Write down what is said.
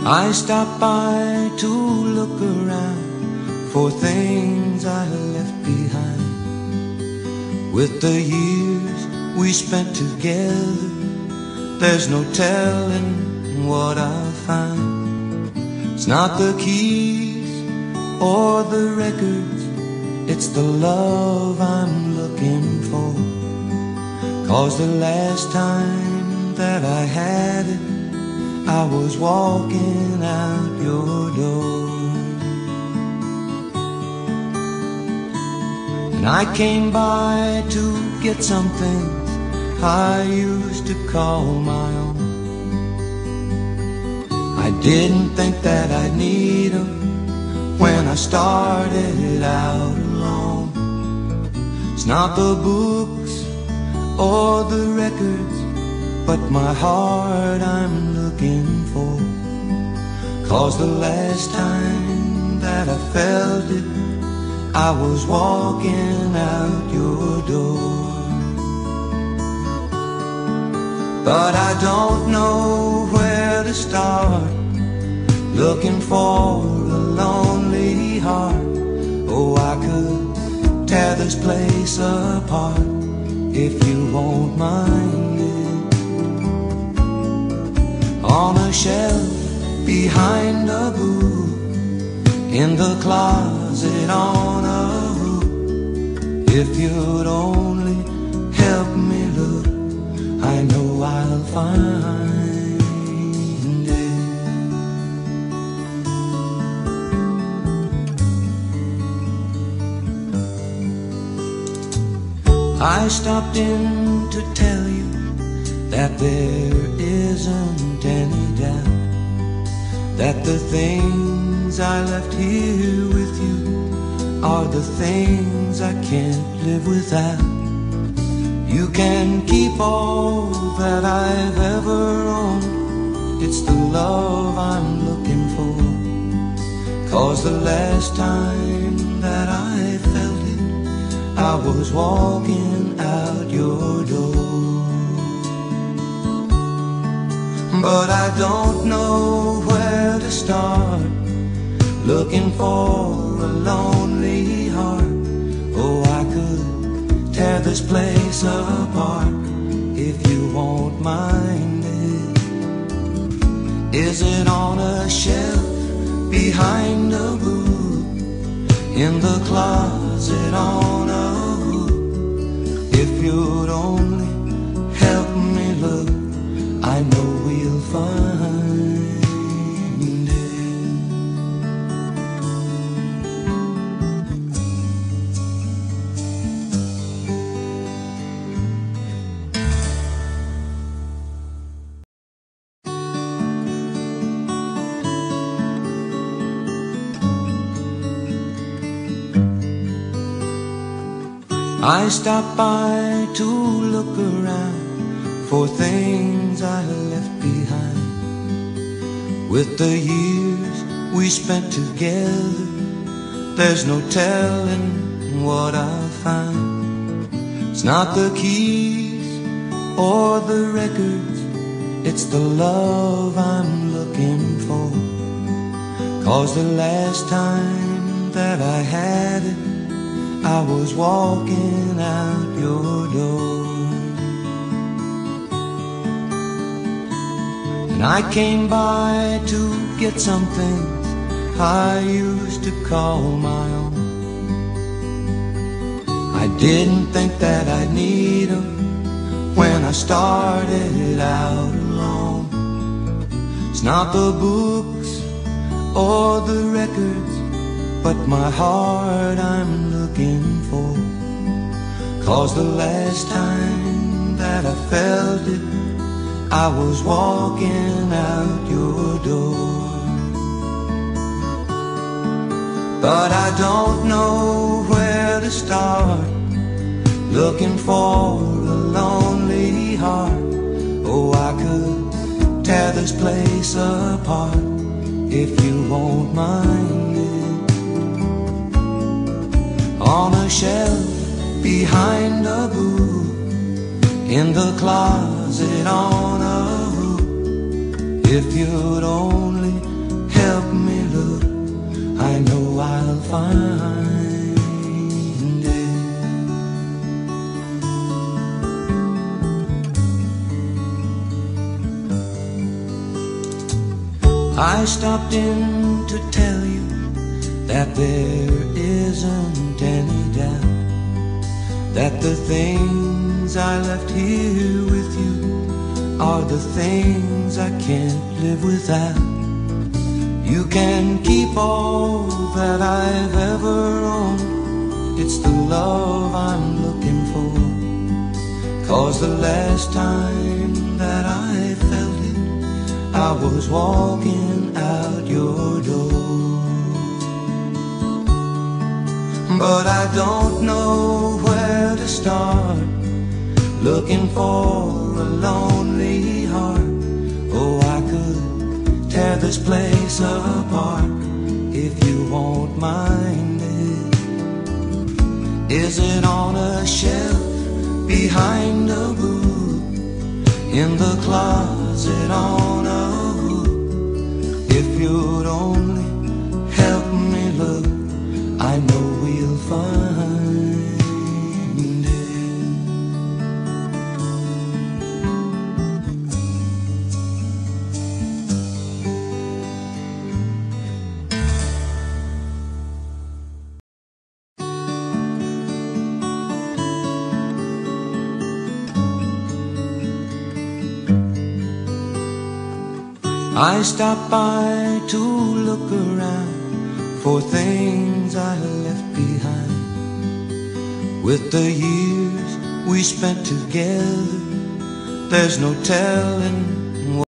I stopped by to look around for things I left behind. With the years we spent together, there's no telling what I'll find. It's not the keys or the records, it's the love I'm looking for. 'Cause the last time that I had it, I was walking out your door. And I came by to get some things I used to call my own. I didn't think that I'd need them when I started out alone. It's not the books or the records, but my heart I'm looking for. 'Cause the last time that I felt it, I was walking out your door. But I don't know where to start, looking for a lonely heart. Oh, I could tear this place apart if you won't mind it. On a shelf behind a book, in the closet on a hook. If you'd only help me look, I know I'll find it. I stopped in to tell you that there isn't any doubt that the things I left here with you are the things I can't live without. You can keep all that I've ever owned, it's the love I'm looking for. 'Cause the last time that I felt it, I was walking out your door. But I don't know where to start, looking for a lonely heart. Oh, I could tear this place apart if you won't mind it. Is it on a shelf behind a book, in the closet on a hook? If you'd only help me look, I know we'll find it. I stopped by to look around for things I left behind. With the years we spent together, there's no telling what I'll find. It's not the keys or the records, it's the love I'm looking for. 'Cause the last time that I had it, I was walking out your door. And I came by to get some things I used to call my own. I didn't think that I'd need them when I started out alone. It's not the books or the records, but my heart I'm looking for. 'Cause the last time that I felt it, I was walking out your door. But I don't know where to start, looking for a lonely heart. Oh, I could tear this place apart if you won't mind it. On a shelf behind a book, in the closet on a hook. If you'd only I know I'll find it. I stopped in to tell you that there isn't any doubt that the things I left here with you are the things I can't live without. You can keep all that I've ever owned. It's the love I'm looking for. 'Cause the last time that I felt it, I was walking out your door. But I don't know where to start, looking for a lonely heart. Oh, I could tear this place apart if you won't mind it. Is it on a shelf behind a book, in the closet on a hook? If you'd only help me look, I know we'll find it. I stopped by to look around for things I left behind. With the years we spent together, there's no telling